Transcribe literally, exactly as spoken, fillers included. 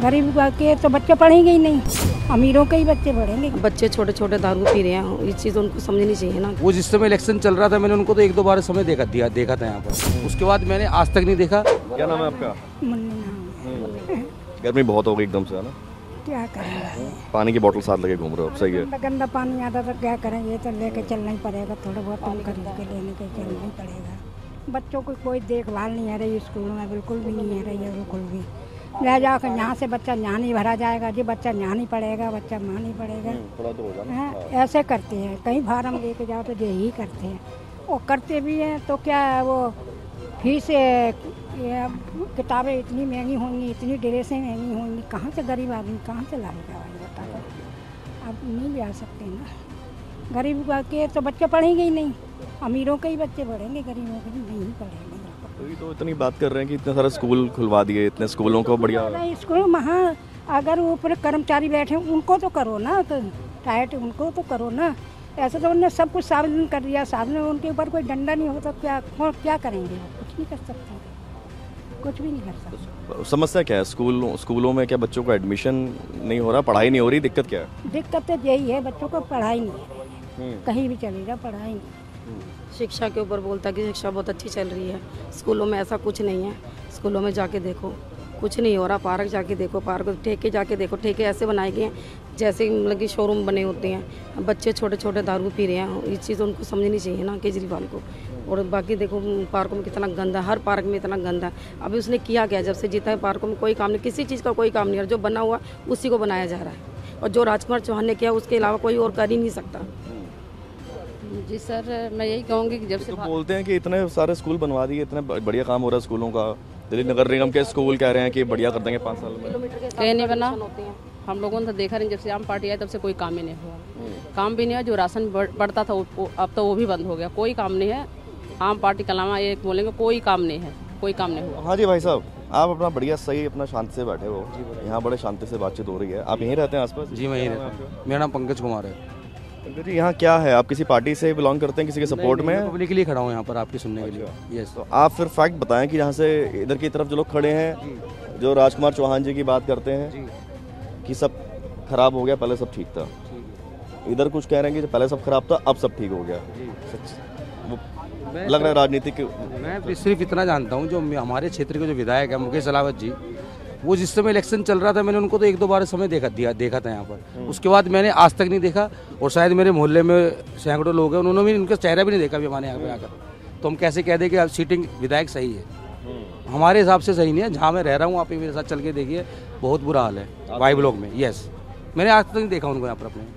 गरीब के तो बच्चे पढ़ेंगे ही नहीं, अमीरों के ही बच्चे पढ़ेंगे। बच्चे छोटे छोटे दारू पी रहे हैं, ये चीज़ उनको समझनी चाहिए ना। वो जिस समय इलेक्शन चल रहा था मैंने उनको तो एक दो बार समय देखा दिया देखा था यहाँ पर, उसके बाद मैंने आज तक नहीं देखा। क्या नाम है आपका? मुन्नी नाम है। गर्मी बहुत हो गई एकदम से, है ना? क्या करेंगे, पानी की बोतल साथ लेके घूम रहे हो, सही है। गंदा गंदा पानी आता तो क्या करेंगे, तो लेके चलना ही पड़ेगा, थोड़ा बहुत हम खरीद के लेने के चलना ही पड़ेगा। बच्चों की कोई देखभाल नहीं है रही स्कूल में, बिल्कुल भी नहीं है रही है, बिल्कुल भी। ले जाकर यहाँ से बच्चा यहाँ नहीं भरा जाएगा जी, बच्चा यहाँ नहीं पड़ेगा, बच्चा वहाँ नहीं पड़ेगा। थोड़ा तो हो जाना। हाँ, ऐसे करते हैं, कहीं फार्म लेके जाओ तो यही करते हैं। और करते भी हैं तो क्या है, वो फीस किताबें इतनी महंगी होंगी, इतनी ड्रेसें महंगी होंगी, कहाँ से गरीब आदमी कहाँ से लाएगा भाई बता दो। अब नहीं ले आ सकते ना, गरीब के तो बच्चे पढ़ेंगे ही नहीं, अमीरों के ही बच्चे पढ़ेंगे, गरीबों के नहीं पढ़ेंगे। अभी तो इतनी बात कर रहे हैं कि इतने सारे स्कूल खुलवा दिए, इतने स्कूलों को बढ़िया स्कूल वहाँ अगर ऊपर कर्मचारी बैठे उनको तो करो ना, तो टाइट उनको तो करो ना। ऐसे तो उन्होंने सब कुछ सार्वजनिक कर दिया, साधन उनके ऊपर कोई डंडा नहीं होता, क्या क्या करेंगे, कुछ नहीं कर सकते, कुछ भी नहीं कर सकते। समस्या क्या है स्कूल स्कूलों में? क्या बच्चों को एडमिशन नहीं हो रहा, पढ़ाई नहीं हो रही, दिक्कत क्या है? दिक्कत तो यही है, बच्चों को पढ़ाई नहीं, कहीं भी चलेगा पढ़ाई नहीं। शिक्षा के ऊपर बोलता है कि शिक्षा बहुत अच्छी चल रही है, स्कूलों में ऐसा कुछ नहीं है। स्कूलों में जाके देखो कुछ नहीं हो रहा, पार्क जाके देखो, पार्क ठेके जाके देखो, ठेके ऐसे बनाए गए हैं जैसे मतलब कि शोरूम बने होते हैं। बच्चे छोटे छोटे दारू पी रहे हैं, ये चीज़ उनको समझनी चाहिए ना केजरीवाल को। और बाकी देखो पार्कों में कितना गंदा, हर पार्क में इतना गंदा। अभी उसने किया क्या, जब से जीता है पार्कों में कोई काम नहीं, किसी चीज़ का कोई काम नहीं है, जो बना हुआ उसी को बनाया जा रहा है। और जो राजकुमार चौहान ने किया उसके अलावा कोई और कर ही नहीं सकता। जी सर, मैं यही कहूँगी कि जब से तो बोलते हैं कि इतने सारे स्कूल बनवा दिए, इतने बढ़िया काम हो रहा है स्कूलों का। दिल्ली नगर निगम के स्कूल कह रहे हैं कि बढ़िया कर देंगे पाँच साल में। कहीं नहीं बना, हम लोगों ने तो देखा नहीं, जब से आम पार्टी आई तब से कोई काम ही नहीं हुआ। काम भी नहीं है, जो राशन बढ़ता था वो, अब तो वो भी बंद हो गया, कोई काम नहीं है। आम पार्टी के अलावा एक बोलेंगे कोई काम नहीं है, कोई काम नहीं हुआ। हाँ जी भाई साहब, आप अपना बढ़िया सही अपना शांति से बैठे हो, यहाँ बड़े शांति से बातचीत हो रही है। आप यहीं रहते हैं आसपास? जी मैं यहीं रहता हूँ, मेरा नाम पंकज कुमार है। जी, यहाँ क्या है, आप किसी पार्टी से बिलोंग करते हैं, किसी के सपोर्ट में? पब्लिक के लिए खड़ा हूँ यहाँ पर आपके सुनने के लिए। यस, तो आप फिर फैक्ट बताएं कि यहाँ से इधर की तरफ जो लोग खड़े हैं, जो राजकुमार चौहान जी की बात करते हैं कि सब खराब हो गया, पहले सब ठीक था। इधर कुछ कह रहे हैं कि पहले सब खराब था, अब सब ठीक हो गया। वो लग रहा है राजनीतिक। मैं सिर्फ इतना जानता हूँ, जो हमारे क्षेत्र के जो विधायक है मुकेश अलावत जी, वो जिस समय इलेक्शन चल रहा था मैंने उनको तो एक दो बार समय देखा दिया देखा था यहाँ पर, उसके बाद मैंने आज तक नहीं देखा। और शायद मेरे मोहल्ले में सैकड़ों लोग हैं, उन्होंने भी उनका चेहरा भी नहीं देखा अभी हमारे यहाँ पे आकर। तो हम कैसे कह दें कि सीटिंग विधायक सही है? हमारे हिसाब से सही नहीं है। जहाँ मैं रह रहा हूँ आप मेरे साथ चल के देखिए, बहुत बुरा हाल है वाई ब्लॉक में। यस, मैंने आज तक नहीं देखा उनको यहाँ पर अपने।